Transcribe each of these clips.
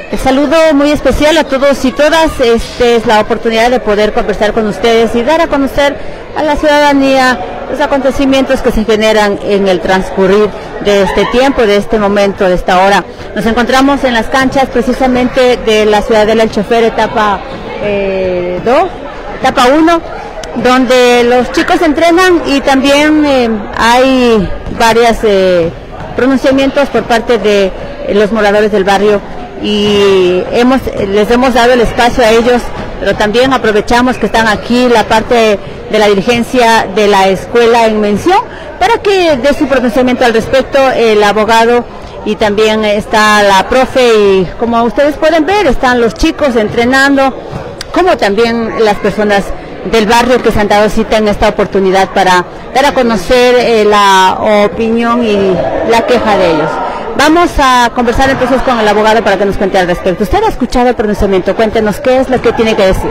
Saludo muy especial a todos y todas. Esta es la oportunidad de poder conversar con ustedes y dar a conocer a la ciudadanía los acontecimientos que se generan en el transcurrir de este tiempo, de este momento, de esta hora. Nos encontramos en las canchas precisamente de la Ciudadela El Chofer, etapa 1, donde los chicos entrenan y también hay varios pronunciamientos por parte de los moradores del barrio y les hemos dado el espacio a ellos, pero también aprovechamos que están aquí la parte de la dirigencia de la escuela en mención para que dé su pronunciamiento al respecto, el abogado, y también está la profe, y como ustedes pueden ver están los chicos entrenando, como también las personas del barrio que se han dado cita en esta oportunidad para dar a conocer la opinión y la queja de ellos. Vamos a conversar entonces con el abogado para que nos cuente al respecto. Usted ha escuchado el pronunciamiento, cuéntenos qué es lo que tiene que decir.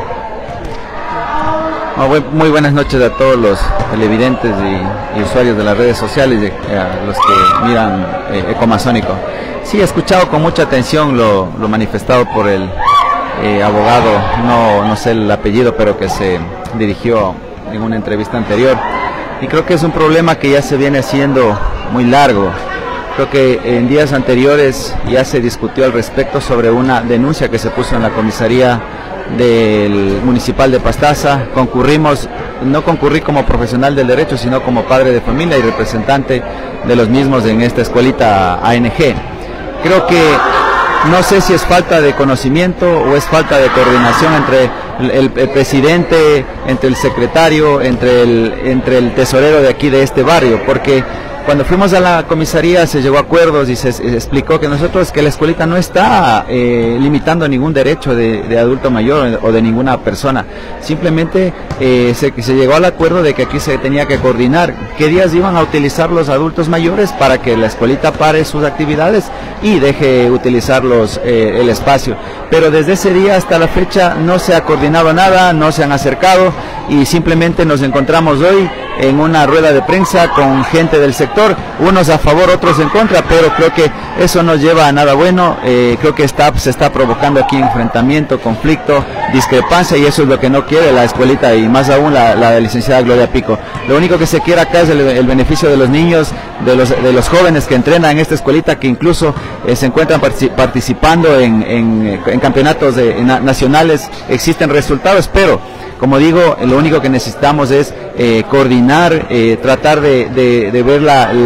Muy buenas noches a todos los televidentes y usuarios de las redes sociales, a los que miran Ecomasónico. Sí, he escuchado con mucha atención lo manifestado por el abogado, no sé el apellido, pero que se dirigió en una entrevista anterior. Y creo que es un problema que ya se viene haciendo muy largo. Creo que en días anteriores ya se discutió al respecto sobre una denuncia que se puso en la comisaría del municipal de Pastaza. No concurrí como profesional del derecho, sino como padre de familia y representante de los mismos en esta escuelita ANG. Creo que no sé si es falta de conocimiento o es falta de coordinación entre el presidente, entre el secretario, entre el tesorero de aquí de este barrio, porque cuando fuimos a la comisaría se llegó a acuerdos y se explicó que la escuelita no está limitando ningún derecho de adulto mayor o de ninguna persona. Simplemente se llegó al acuerdo de que aquí se tenía que coordinar qué días iban a utilizar los adultos mayores para que la escuelita pare sus actividades y deje utilizar el espacio. Pero desde ese día hasta la fecha no se ha coordinado nada, no se han acercado y simplemente nos encontramos hoy en una rueda de prensa con gente del sector, unos a favor, otros en contra, pero creo que eso no lleva a nada bueno. Creo que se está provocando aquí enfrentamiento, conflicto, discrepancia, y eso es lo que no quiere la escuelita y más aún la licenciada Gloria Pico. Lo único que se quiere acá es el beneficio de los niños, de los jóvenes que entrenan en esta escuelita, que incluso se encuentran participando en campeonatos nacionales. Existen resultados, pero como digo, lo único que necesitamos es coordinar, tratar de ver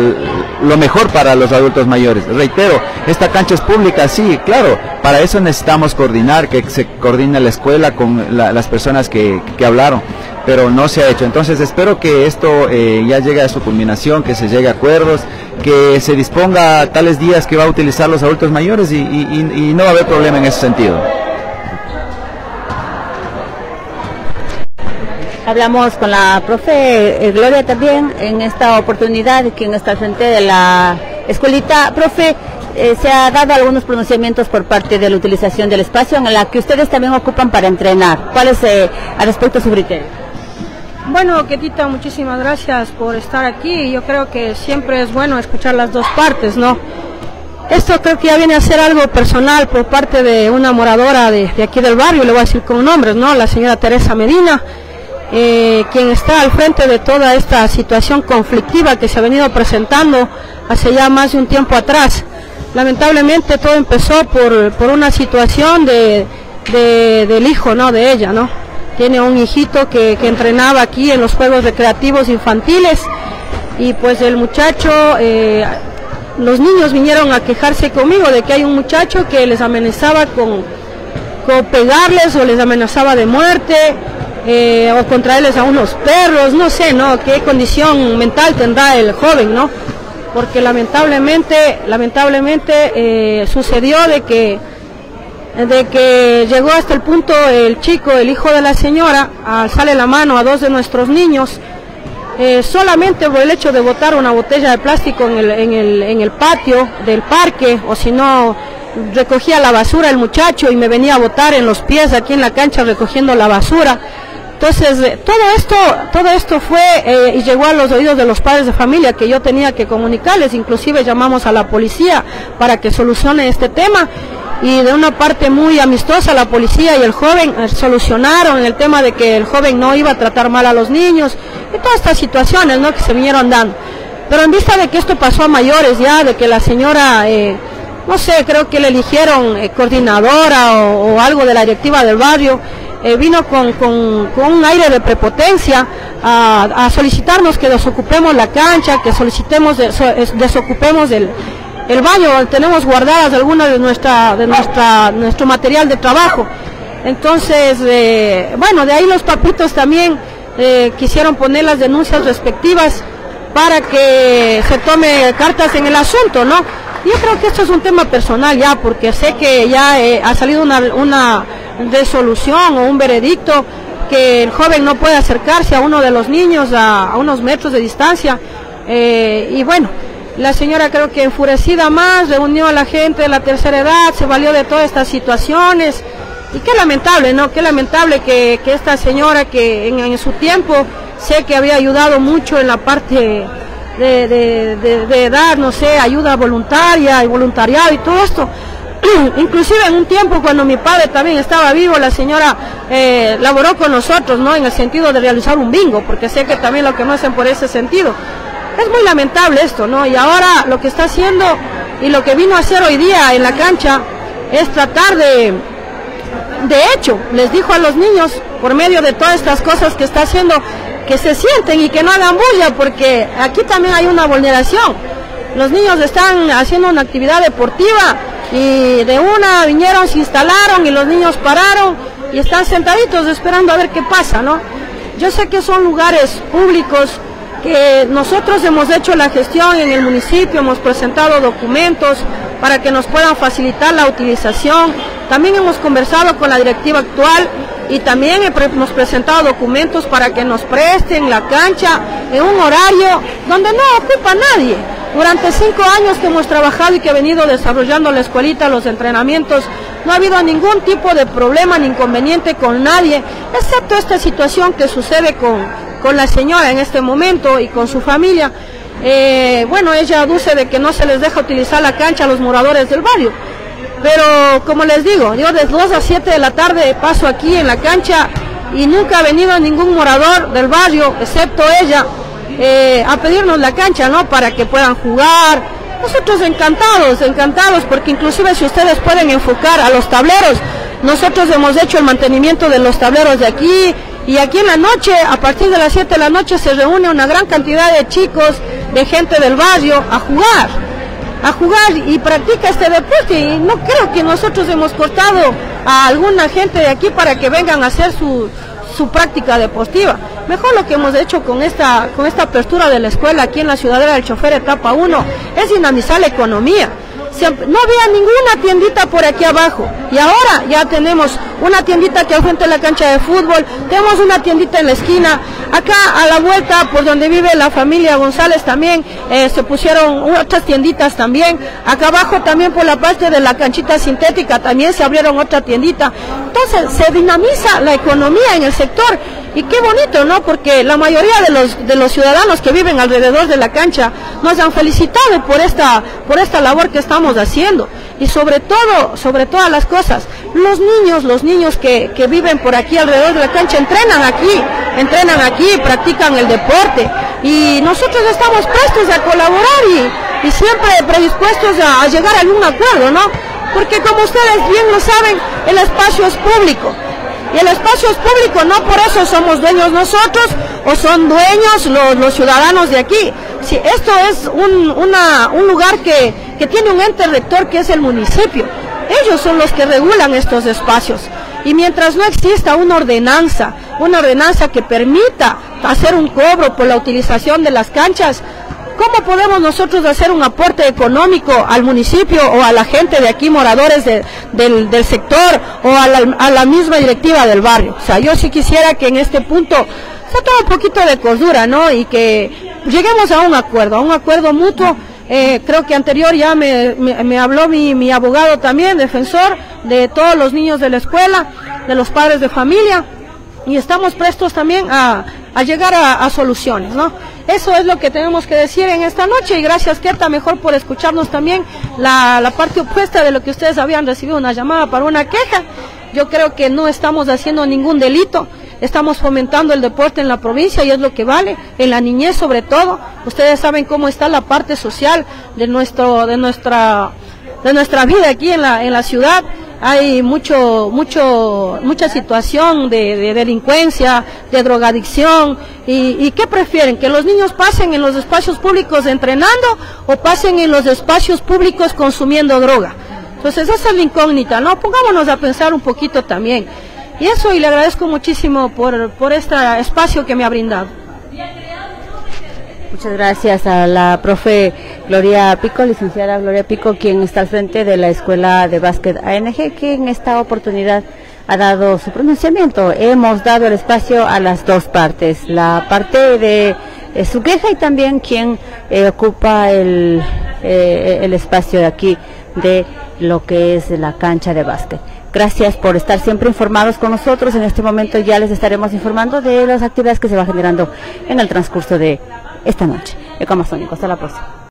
lo mejor para los adultos mayores. Reitero, esta cancha es pública, sí, claro, para eso necesitamos coordinar, que se coordine la escuela con las personas que hablaron, pero no se ha hecho. Entonces espero que esto ya llegue a su culminación, que se llegue a acuerdos, que se disponga tales días que va a utilizar los adultos mayores y no va a haber problema en ese sentido. Hablamos con la profe Gloria también en esta oportunidad, quien está al frente de la escuelita. Profe, se ha dado algunos pronunciamientos por parte de la utilización del espacio en la que ustedes también ocupan para entrenar. ¿Cuál es al respecto su criterio? Bueno, Ketita, muchísimas gracias por estar aquí. Yo creo que siempre es bueno escuchar las dos partes, ¿no? Esto creo que ya viene a ser algo personal por parte de una moradora de aquí del barrio, le voy a decir con nombres, ¿no? La señora Teresa Medina, quien está al frente de toda esta situación conflictiva que se ha venido presentando hace ya más de un tiempo atrás. Lamentablemente todo empezó por una situación del hijo, ¿no?, de ella, ¿no? Tiene un hijito que entrenaba aquí en los juegos recreativos infantiles y pues el muchacho, los niños vinieron a quejarse conmigo de que hay un muchacho que les amenazaba con pegarles o les amenazaba de muerte, o contraerles a unos perros, no sé, ¿no?, qué condición mental tendrá el joven, ¿no? Porque lamentablemente sucedió de que llegó hasta el punto el chico, el hijo de la señora, a alzarle la mano a dos de nuestros niños, solamente por el hecho de botar una botella de plástico en el patio del parque, o si no, recogía la basura el muchacho y me venía a botar en los pies aquí en la cancha recogiendo la basura. Entonces, todo esto fue y llegó a los oídos de los padres de familia, que yo tenía que comunicarles. Inclusive llamamos a la policía para que solucione este tema, y de una parte muy amistosa la policía y el joven solucionaron el tema de que el joven no iba a tratar mal a los niños y todas estas situaciones, ¿no?, que se vinieron dando. Pero en vista de que esto pasó a mayores ya, de que la señora, no sé, creo que le eligieron coordinadora o algo de la directiva del barrio, vino con un aire de prepotencia a solicitarnos que desocupemos la cancha, que desocupemos el baño donde tenemos guardadas algunas de nuestro material de trabajo. Entonces, bueno, de ahí los papitos también quisieron poner las denuncias respectivas para que se tome cartas en el asunto, ¿no? Yo creo que esto es un tema personal ya, porque sé que ya ha salido una resolución o un veredicto que el joven no puede acercarse a uno de los niños a unos metros de distancia, y bueno, la señora creo que enfurecida más, reunió a la gente de la tercera edad, se valió de todas estas situaciones, y qué lamentable, ¿no? Qué lamentable que esta señora que en su tiempo sé que había ayudado mucho en la parte de dar, no sé, ayuda voluntaria y voluntariado y todo esto. Inclusive en un tiempo cuando mi padre también estaba vivo, la señora laboró con nosotros, ¿no?, en el sentido de realizar un bingo, porque sé que también lo conocen por ese sentido. Es muy lamentable esto, ¿no? Y ahora lo que está haciendo y lo que vino a hacer hoy día en la cancha es tratar de hecho, les dijo a los niños, por medio de todas estas cosas que está haciendo, que se sienten y que no hagan bulla, porque aquí también hay una vulneración. Los niños están haciendo una actividad deportiva y de una vinieron, se instalaron y los niños pararon y están sentaditos esperando a ver qué pasa, ¿no? Yo sé que son lugares públicos, que nosotros hemos hecho la gestión en el municipio, hemos presentado documentos para que nos puedan facilitar la utilización. También hemos conversado con la directiva actual y también hemos presentado documentos para que nos presten la cancha en un horario donde no ocupa nadie. Durante 5 años que hemos trabajado y que he venido desarrollando la escuelita, los entrenamientos, no ha habido ningún tipo de problema ni inconveniente con nadie, excepto esta situación que sucede con la señora en este momento y con su familia. Bueno, ella aduce de que no se les deja utilizar la cancha a los moradores del barrio. Pero como les digo, yo de 2 a 7 de la tarde paso aquí en la cancha y nunca ha venido ningún morador del barrio, excepto ella, a pedirnos la cancha, ¿no?, para que puedan jugar. Nosotros encantados, porque inclusive si ustedes pueden enfocar a los tableros, nosotros hemos hecho el mantenimiento de los tableros de aquí, y aquí en la noche, a partir de las 7 de la noche, se reúne una gran cantidad de chicos, de gente del barrio, a jugar y practica este deporte, y no creo que nosotros hemos cortado a alguna gente de aquí para que vengan a hacer su práctica deportiva. Mejor lo que hemos hecho con esta apertura de la escuela aquí en la Ciudadela del Chofer etapa 1 es dinamizar la economía. No había ninguna tiendita por aquí abajo y ahora ya tenemos una tiendita que al frente de la cancha de fútbol, tenemos una tiendita en la esquina, acá a la vuelta por donde vive la familia González también se pusieron otras tienditas también, acá abajo también por la parte de la canchita sintética también se abrieron otra tiendita. Entonces se dinamiza la economía en el sector y qué bonito, ¿no? Porque la mayoría de los ciudadanos que viven alrededor de la cancha nos han felicitado por esta labor que estamos haciendo. Y sobre todas las cosas, los niños que viven por aquí alrededor de la cancha entrenan aquí, practican el deporte y nosotros estamos prestos a colaborar y siempre predispuestos a llegar a algún acuerdo, ¿no? Porque como ustedes bien lo saben, el espacio es público. Y el espacio es público, no por eso somos dueños nosotros o son dueños los ciudadanos de aquí. Si esto es un lugar que tiene un ente rector que es el municipio, ellos son los que regulan estos espacios. Y mientras no exista una ordenanza que permita hacer un cobro por la utilización de las canchas, ¿cómo podemos nosotros hacer un aporte económico al municipio o a la gente de aquí, moradores del sector o a la misma directiva del barrio? O sea, yo sí quisiera que en este punto se tome un poquito de cordura, ¿no? Y que lleguemos a un acuerdo mutuo. Creo que anterior ya me habló mi abogado también, defensor de todos los niños de la escuela, de los padres de familia, y estamos prestos también a llegar a soluciones, ¿no? Eso es lo que tenemos que decir en esta noche, y gracias Keta mejor por escucharnos también la parte opuesta de lo que ustedes habían recibido una llamada para una queja. Yo creo que no estamos haciendo ningún delito, estamos fomentando el deporte en la provincia y es lo que vale, en la niñez sobre todo. Ustedes saben cómo está la parte social de nuestra vida aquí en la ciudad. Hay mucha situación de delincuencia, de drogadicción, y ¿qué prefieren? ¿Que los niños pasen en los espacios públicos entrenando o pasen en los espacios públicos consumiendo droga? Entonces esa es la incógnita, ¿no? Pongámonos a pensar un poquito también. Y eso, y le agradezco muchísimo por este espacio que me ha brindado. Muchas gracias a la profe Gloria Pico, licenciada Gloria Pico, quien está al frente de la Escuela de Básquet ANG, que en esta oportunidad ha dado su pronunciamiento. Hemos dado el espacio a las dos partes, la parte de su queja y también quien ocupa el espacio de aquí de lo que es la cancha de básquet. Gracias por estar siempre informados con nosotros. En este momento ya les estaremos informando de las actividades que se van generando en el transcurso de esta noche. Ecomazónico, hasta la próxima.